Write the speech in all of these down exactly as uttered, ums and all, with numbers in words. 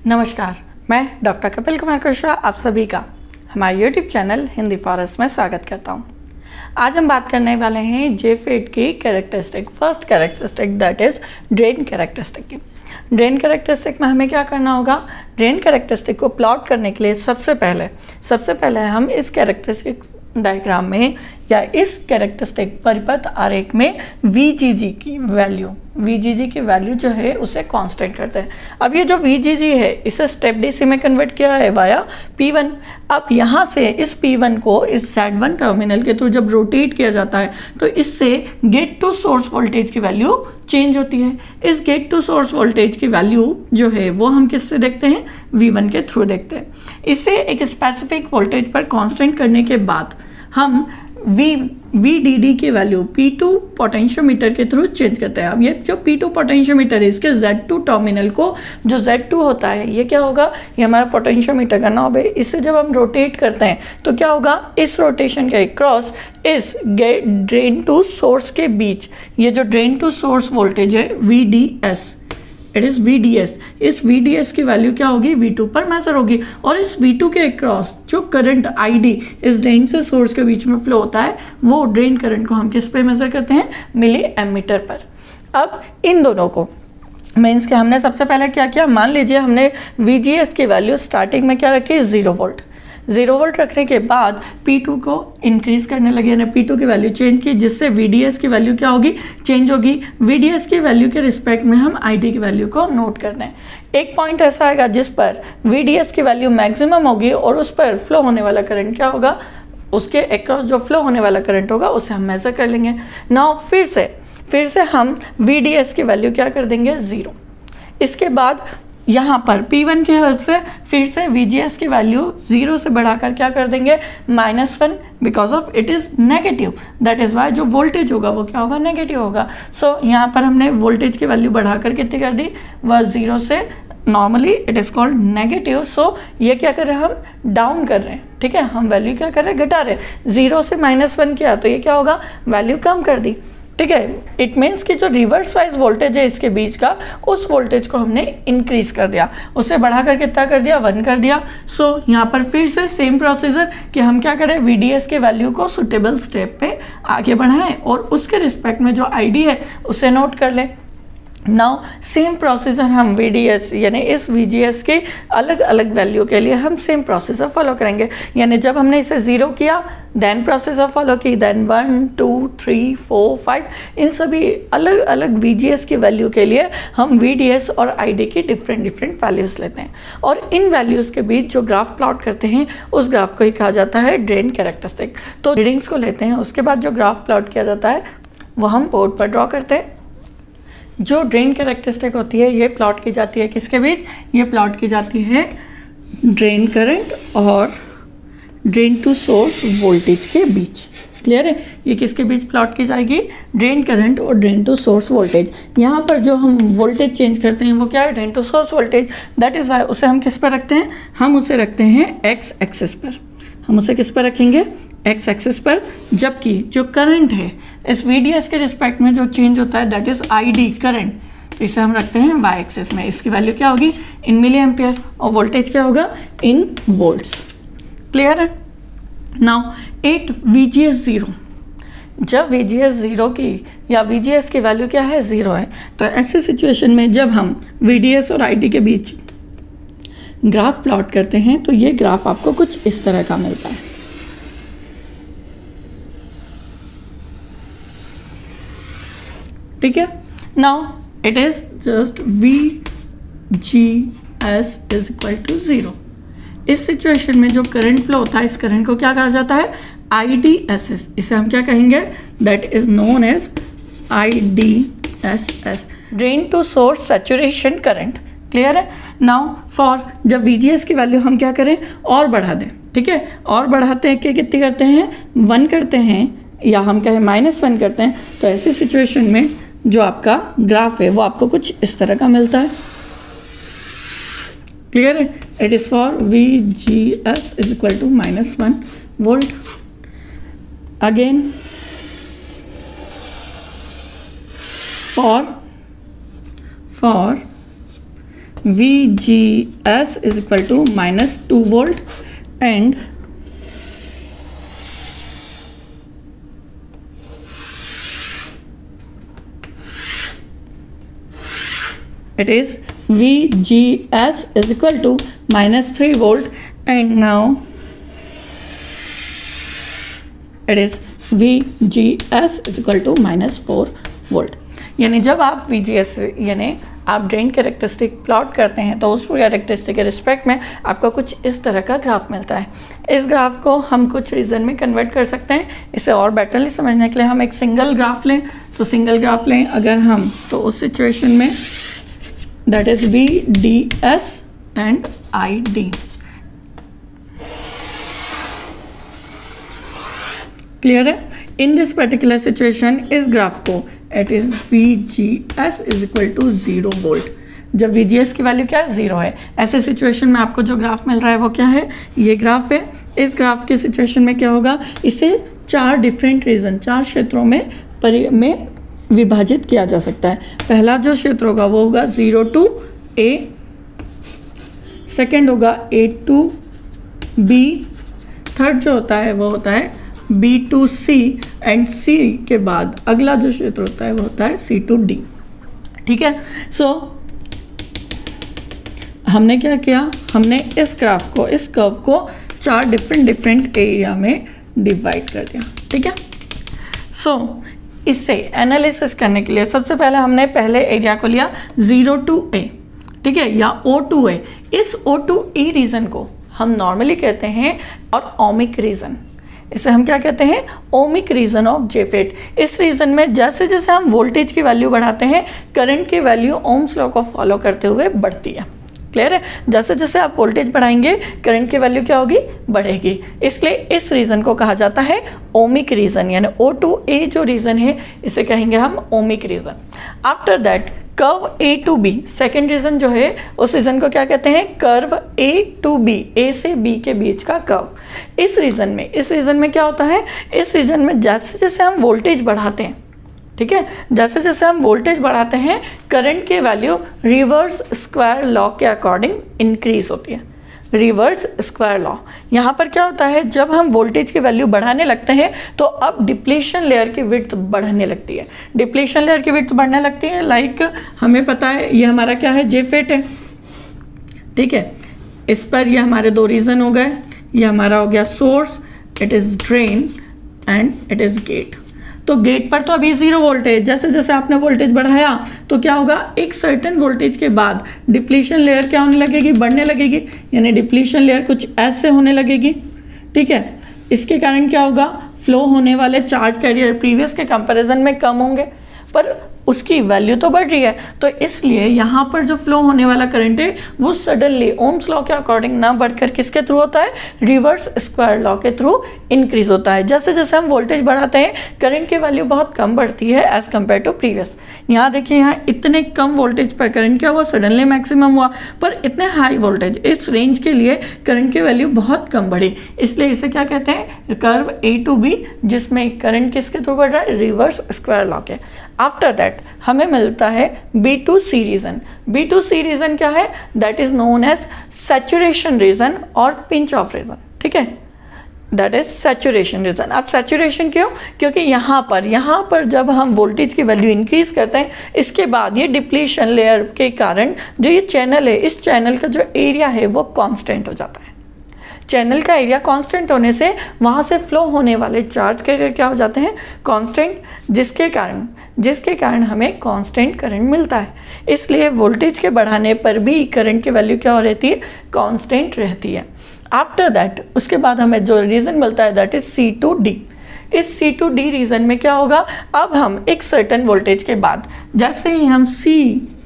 नमस्कार, मैं डॉक्टर कपिल कुमार कुशवाहा आप सभी का हमारे यूट्यूब चैनल हिंदी फॉरेस्ट में स्वागत करता हूं। आज हम बात करने वाले हैं जेफेड की characteristic. First characteristic that is drain characteristic की। ड्रेन कैरेक्टरिस्टिक में हमें क्या करना होगा? ड्रेन कैरेक्टरिस्टिक को प्लॉट करने के लिए सबसे पहले सबसे पहले हम इस कैरेक्टरिस्टिक डायग्राम में या इस कैरेक्टरिस्टिक परिपथ आरेख में वी जी जी की वैल्यू वी जी जी की वैल्यू जो है उसे कांस्टेंट करते हैं। अब ये जो वी जी जी है इसे स्टेप डी सी में कन्वर्ट किया है वाया पी वन। अब यहाँ से इस पी वन को इस ज़ेड वन टर्मिनल के थ्रू जब रोटेट किया जाता है तो इससे गेट टू सोर्स वोल्टेज की वैल्यू चेंज होती है। इस गेट टू सोर्स वोल्टेज की वैल्यू जो है वो हम किससे देखते हैं? वी वन के थ्रू देखते हैं। इसे एक स्पेसिफिक वोल्टेज पर कांस्टेंट करने के बाद हम वी वी डी डी की वैल्यू पी टू पोटेंशियोमीटर के थ्रू चेंज करते हैं। अब ये जो पी टू पोटेंशियोमीटर है इसके ज़ेड टू टर्मिनल को जो ज़ेड टू होता है ये क्या होगा? ये हमारा पोटेंशियोमीटर का नॉब है। इसे जब हम रोटेट करते हैं तो क्या होगा? इस रोटेशन के क्रॉस इस गेट ड्रेन टू सोर्स के बीच ये जो ड्रेन टू सोर्स वोल्टेज है V D S, it is V D S, इस वी डी एस की वैल्यू क्या होगी? वी टू पर मेजर होगी। और इस वी टू के क्रॉस जो करंट आई डी इस ड्रेन से सोर्स के बीच में फ्लो होता है वो ड्रेन करंट को हम किस पे मेजर करते हैं? मिली एमीटर पर। अब इन दोनों को मीन्स के हमने सबसे पहले क्या किया? मान लीजिए हमने वी जी एस की वैल्यू स्टार्टिंग में क्या रखी? Zero volt. जीरो वोल्ट रखने के बाद पी टू को इंक्रीज करने लगे, यानी पी टू की वैल्यू चेंज की, जिससे वी डी एस की वैल्यू क्या होगी? चेंज होगी। वी डी एस की वैल्यू के रिस्पेक्ट में हम आई डी की वैल्यू को नोट करते हैं। एक पॉइंट ऐसा आएगा जिस पर वी डी एस की वैल्यू मैक्सिमम होगी और उस पर फ्लो होने वाला करंट क्या होगा? उसके अक्रॉस जो फ्लो होने वाला करंट होगा उसे हम मेजर कर लेंगे। नाउ फिर से फिर से हम वी डी एस की वैल्यू क्या कर देंगे? ज़ीरो। इसके बाद यहाँ पर पी वन की हेल्प से फिर से वी जी एस की वैल्यू जीरो से बढ़ाकर क्या कर देंगे? Minus one, because of it is negative. That is why जो वोल्टेज होगा वो क्या होगा? नेगेटिव होगा। सो so, यहाँ पर हमने वोल्टेज की वैल्यू बढ़ाकर कितनी कर दी? वह जीरो से normally it is called negative. So ये क्या कर रहे हैं? हम डाउन कर रहे हैं। ठीक है, हम वैल्यू क्या कर रहे हैं? घटा रहे हैं। जीरो से माइनस वन किया तो ये क्या होगा? वैल्यू कम कर दी। ठीक है, इट मीन्स कि जो रिवर्स वाइज वोल्टेज है इसके बीच का उस वोल्टेज को हमने इंक्रीज कर दिया, उससे बढ़ाकर कितना कर दिया? वन कर दिया। सो so, यहाँ पर फिर से सेम प्रोसीजर कि हम क्या करें? वी डी एस के वैल्यू को सुटेबल स्टेप पे आगे बढ़ाएं और उसके रिस्पेक्ट में जो आई डी है उसे नोट कर लें। नाउ सेम प्रोसीजर हम वी डी एस यानी इस वी जी एस के अलग अलग वैल्यू के लिए हम सेम प्रोसीजर फॉलो करेंगे। यानी जब हमने इसे ज़ीरो किया देन प्रोसीजर फॉलो की, then one two three four five इन सभी अलग अलग वी जी एस की वैल्यू के लिए हम वी डी एस और आई डी की डिफरेंट डिफरेंट वैल्यूज़ लेते हैं और इन वैल्यूज़ के बीच जो ग्राफ प्लॉट करते हैं उस ग्राफ को ही कहा जाता है ड्रेन कैरेक्टरिस्टिक। तो रीडिंग्स को लेते हैं, उसके बाद जो ग्राफ प्लॉट किया जाता है वो हम बोर्ड पर ड्रॉ करते हैं। जो ड्रेन कैरेक्टरिस्टिक होती है ये प्लॉट की जाती है किसके बीच? ये प्लॉट की जाती है ड्रेन करंट और ड्रेन टू सोर्स वोल्टेज के बीच। क्लियर है? ये किसके बीच प्लॉट की जाएगी? ड्रेन करंट और ड्रेन टू सोर्स वोल्टेज। यहाँ पर जो हम वोल्टेज चेंज करते हैं वो क्या है? Drain to source voltage. That is why उसे हम किस पर रखते हैं? हम उसे रखते हैं एक्स एक्सिस पर। हम उसे किस पर रखेंगे? एक्स एक्सिस पर। जबकि जो करंट है इस वी डी एस के रिस्पेक्ट में जो चेंज होता है that is I D current, तो इसे हम रखते हैं वाई एक्सिस में। इसकी वैल्यू क्या होगी? इन मिली एम्पियर। और वोल्टेज क्या होगा? In volts. क्लियर है? Now at V G S zero. जब वी जी एस ज़ीरो की या वी जी एस की वैल्यू क्या है? ज़ीरो है। तो ऐसे सिचुएशन में जब हम वी डी एस और आई डी के बीच ग्राफ प्लॉट करते हैं तो ये ग्राफ आपको कुछ इस तरह का मिलता है। ठीक है, now it is just V G S is equal to zero. इस सिचुएशन में जो करंट फ्लो होता है इस करंट को क्या कहा जाता है? I D S S. इसे हम क्या कहेंगे? That is known as I D S S, drain to source saturation current. Clear है? नाउ फॉर जब वी जी एस की वैल्यू हम क्या करें? और बढ़ा दें। ठीक है, और बढ़ाते हैं कि कितनी करते हैं? वन करते हैं या हम कहें माइनस वन करते हैं। तो ऐसी सिचुएशन में जो आपका ग्राफ है वो आपको कुछ इस तरह का मिलता है। क्लियर है? It is for V G S is equal to minus one volt. Again for for V G S is equal to minus two volt and it is V G S is equal to minus three volt and now it is V G S is equal to minus four volt। यानी जब आप V G S यानी आप drain characteristic plot करते हैं तो उस characteristic के रिस्पेक्ट में आपको कुछ इस तरह का ग्राफ मिलता है। इस ग्राफ को हम कुछ रीजन में कन्वर्ट कर सकते हैं। इसे और बेटरली समझने के लिए हम एक सिंगल ग्राफ लें, तो सिंगल ग्राफ लें अगर हम, तो उस सिचुएशन में that is V D S and I D। Clear है? इन दिस पर्टिकुलर सिचुएशन इस ग्राफ को it is V G S is equal to zero volt. जब V G S की वैल्यू क्या है, जीरो है, ऐसे सिचुएशन में आपको जो ग्राफ मिल रहा है वो क्या है, ये ग्राफ है। इस ग्राफ के सिचुएशन में क्या होगा, इसे चार डिफरेंट रीजन, चार क्षेत्रों में परि में विभाजित किया जा सकता है। पहला जो क्षेत्र होगा वो होगा जीरो टू ए, सेकेंड होगा ए टू बी, थर्ड जो होता है वो होता है B to C and C के बाद अगला जो क्षेत्र होता है वो होता है सी टू डी। ठीक है, सो so, हमने क्या किया, हमने इस ग्राफ को, इस कर्व को चार डिफरेंट डिफरेंट एरिया में डिवाइड कर दिया। ठीक है, सो so, इससे एनालिसिस करने के लिए सबसे पहले हमने पहले एरिया को लिया जीरो टू ए, ठीक है, या ओ टू ए। इस ओ टू ए रीजन को हम नॉर्मली कहते हैं और ओमिक रीजन, इसे हम क्या कहते हैं, ओमिक रीजन ऑफ जेफेट। इस रीजन में जैसे जैसे हम वोल्टेज की वैल्यू बढ़ाते हैं, करंट की वैल्यू ओम्स लॉ को फॉलो करते हुए बढ़ती है। क्लियर है? जैसे जैसे आप वोल्टेज बढ़ाएंगे करंट की वैल्यू क्या होगी, बढ़ेगी। इसलिए इस रीजन को कहा जाता है ओमिक रीजन, यानी ओ टू ए जो रीजन है इसे कहेंगे हम ohmic region. After that curve A to B, second region जो है उस रीजन को क्या कहते हैं, curve A to B, A से बी के बीच का कर्व। इस रीजन में इस रीजन में क्या होता है, इस रीजन में जैसे जैसे हम वोल्टेज बढ़ाते हैं, ठीक है, जैसे जैसे हम वोल्टेज बढ़ाते हैं करंट की वैल्यू रिवर्स स्क्वायर लॉ के अकॉर्डिंग इंक्रीज होती है। रिवर्स स्क्वायर लॉ, यहाँ पर क्या होता है, जब हम वोल्टेज की वैल्यू बढ़ाने लगते हैं तो अब डिप्लीशन लेयर की विड्थ बढ़ने लगती है। डिप्लीशन लेयर की विड्थ बढ़ने लगती है, लाइक हमें पता है ये हमारा क्या है, जेफेट है। ठीक है, इस पर ये हमारे दो रीजन हो गए, ये हमारा हो गया source, it is drain and it is gate. तो गेट पर तो अभी जीरो वोल्ट है, जैसे जैसे आपने वोल्टेज बढ़ाया तो क्या होगा, एक सर्टेन वोल्टेज के बाद डिप्लीशन लेयर क्या होने लगेगी, बढ़ने लगेगी, यानी डिप्लीशन लेयर कुछ ऐसे होने लगेगी। ठीक है, इसके कारण क्या होगा, फ्लो होने वाले चार्ज कैरियर प्रीवियस के कंपैरिजन में कम होंगे, पर उसकी वैल्यू तो बढ़ रही है, तो इसलिए यहाँ पर जो फ्लो होने वाला करंट है वो सडनली ओम्स लॉ के अकॉर्डिंग ना बढ़कर किसके थ्रू होता है, रिवर्स स्क्वायर लॉ के थ्रू इंक्रीज होता है। जैसे जैसे हम वोल्टेज बढ़ाते हैं करंट की वैल्यू बहुत कम बढ़ती है एज कम्पेयर टू प्रीवियस। यहाँ देखिए, यहाँ इतने कम वोल्टेज पर करंट क्या हुआ, सडनली मैक्सिमम हुआ, पर इतने हाई वोल्टेज इस रेंज के लिए करंट की वैल्यू बहुत कम बढ़ी, इसलिए इसे क्या कहते हैं, कर्व ए टू बी, जिसमें करंट किसके थ्रू बढ़ रहा है, रिवर्स स्क्वायर लॉ के। आफ्टर दैट हमें मिलता है B to C region. B to C region क्या है, that is known as saturation region और पिंच ऑफ रीजन। ठीक है, दैट इज सैचुरेशन रीजन। अब सैचुरेशन क्यों, क्योंकि यहाँ पर यहाँ पर जब हम वोल्टेज की वैल्यू इंक्रीज करते हैं, इसके बाद ये डिप्लीशन लेयर के कारण जो ये चैनल है, इस चैनल का जो एरिया है वो कांस्टेंट हो जाता है। चैनल का एरिया कांस्टेंट होने से वहाँ से फ्लो होने वाले चार्ज कैरियर क्या हो जाते हैं, कांस्टेंट, जिसके कारण जिसके कारण हमें कांस्टेंट करंट मिलता है। इसलिए वोल्टेज के बढ़ाने पर भी करंट की वैल्यू क्या हो रहती है, कांस्टेंट रहती है। आफ्टर दैट उसके बाद हमें जो रीजन मिलता है that is C to D. इस सी टू डी रीजन में क्या होगा, अब हम एक सर्टेन वोल्टेज के बाद, जैसे ही हम सी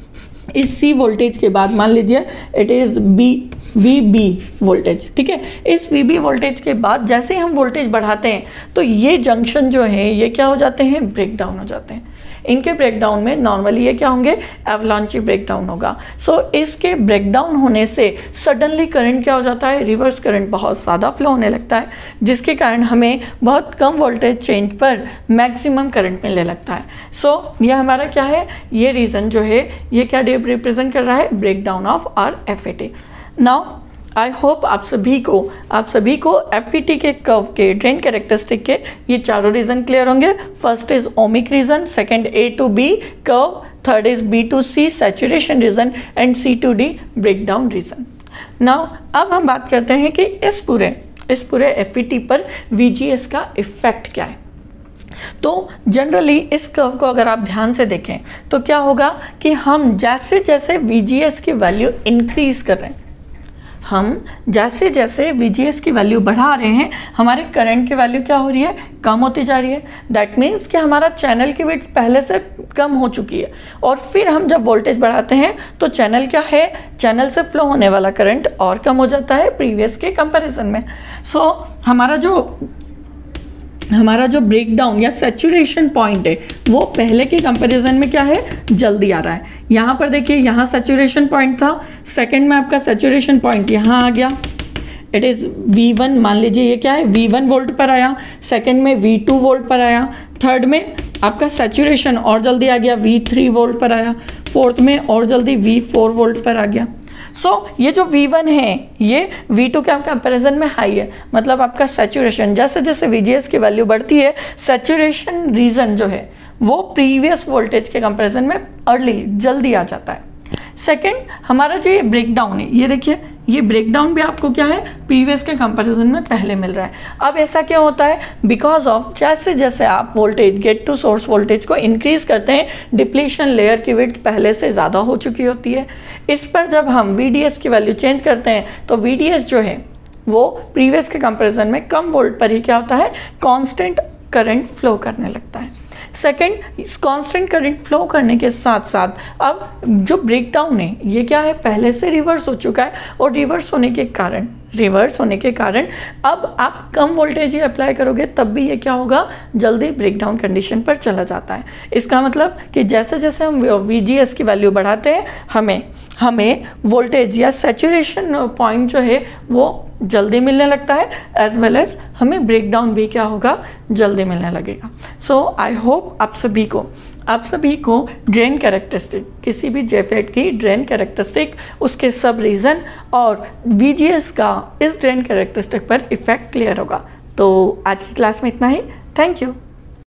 इस सी वोल्टेज के बाद मान लीजिए it is B V B voltage, ठीक है, इस वी बी वोल्टेज के बाद जैसे ही हम वोल्टेज बढ़ाते हैं तो ये जंक्शन जो है ये क्या हो जाते हैं, ब्रेक डाउन हो जाते हैं। इनके ब्रेकडाउन में नॉर्मली ये क्या होंगे, एवलांची ब्रेकडाउन होगा। सो so, इसके ब्रेकडाउन होने से सडनली करंट क्या हो जाता है, रिवर्स करंट बहुत ज़्यादा फ्लो होने लगता है, जिसके कारण हमें बहुत कम वोल्टेज चेंज पर मैक्सिमम करंट मिलने लगता है। सो so, ये हमारा क्या है, ये रीज़न जो है ये क्या रिप्रेजेंट कर रहा है, breakdown of our F E T. Now I hope आप सभी को आप सभी को एफ ई टी के कर्व के ड्रेन कैरेक्टरिस्टिक के ये चारों रीजन क्लियर होंगे। First is ohmic region, second A to B curve, third is B to C saturation region and C to D breakdown region. Now अब हम बात करते हैं कि इस पूरे इस पूरे एफ ई टी पर वी जी एस का इफेक्ट क्या है। तो जनरली इस कर्व को अगर आप ध्यान से देखें तो क्या होगा कि हम जैसे जैसे वी जी एस की वैल्यू इंक्रीज कर रहे हैं, हम जैसे जैसे वी जी एस की वैल्यू बढ़ा रहे हैं, हमारे करंट की वैल्यू क्या हो रही है, कम होती जा रही है। दैट मीन्स कि हमारा चैनल की विड्थ पहले से कम हो चुकी है, और फिर हम जब वोल्टेज बढ़ाते हैं तो चैनल क्या है, चैनल से फ्लो होने वाला करंट और कम हो जाता है प्रीवियस के कंपैरिजन में। सो so, हमारा जो हमारा जो ब्रेकडाउन या सैचुरेशन पॉइंट है वो पहले के कंपैरिजन में क्या है, जल्दी आ रहा है। यहाँ पर देखिए, यहाँ सैचुरेशन पॉइंट था, सेकंड में आपका सैचुरेशन पॉइंट यहाँ आ गया, इट इज़ वी वन, मान लीजिए ये क्या है, वी वन वोल्ट पर आया, सेकंड में वी टू वोल्ट पर आया, थर्ड में आपका सैचुरेशन और जल्दी आ गया, वी थ्री वोल्ट पर आया, फोर्थ में और जल्दी वी फोर वोल्ट पर आ गया। सो so, ये जो वी वन है ये वी टू के कंपैरिजन में हाई है, मतलब आपका सैचुरेशन, जैसे जैसे वी जी एस की वैल्यू बढ़ती है सैचुरेशन रीजन जो है वो प्रीवियस वोल्टेज के कंपैरिजन में अर्ली जल्दी आ जाता है। सेकंड, हमारा जो ये ब्रेकडाउन है, ये देखिए ये ब्रेकडाउन भी आपको क्या है, प्रीवियस के कंपैरिजन में पहले मिल रहा है। अब ऐसा क्यों होता है, बिकॉज ऑफ जैसे जैसे आप voltage gate to source voltage को इंक्रीज करते हैं, डिप्लीशन लेयर की विड्थ पहले से ज़्यादा हो चुकी होती है। इस पर जब हम वी डी एस की वैल्यू चेंज करते हैं तो वी डी एस जो है वो प्रीवियस के कंपैरिजन में कम वोल्ट पर ही क्या होता है, कॉन्स्टेंट करंट फ्लो करने लगता है। सेकेंड, इस कांस्टेंट करंट फ्लो करने के साथ साथ अब जो ब्रेकडाउन है ये क्या है, पहले से रिवर्स हो चुका है, और रिवर्स होने के कारण रिवर्स होने के कारण अब आप कम वोल्टेज ही अप्लाई करोगे तब भी ये क्या होगा, जल्दी ब्रेकडाउन कंडीशन पर चला जाता है। इसका मतलब कि जैसे जैसे हम वी जी एस की वैल्यू बढ़ाते हैं हमें हमें वोल्टेज या सैचुरेशन पॉइंट जो है वो जल्दी मिलने लगता है, एज वेल एज हमें ब्रेकडाउन भी क्या होगा, जल्दी मिलने लगेगा। सो आई होप आप सभी को आप सभी को ड्रेन कैरेक्टरिस्टिक, किसी भी जेफेट की ड्रेन कैरेक्टरिस्टिक, उसके सब रीज़न और वी जी एस का इस ड्रेन कैरेक्टरिस्टिक पर इफेक्ट क्लियर होगा। तो आज की क्लास में इतना ही। Thank you.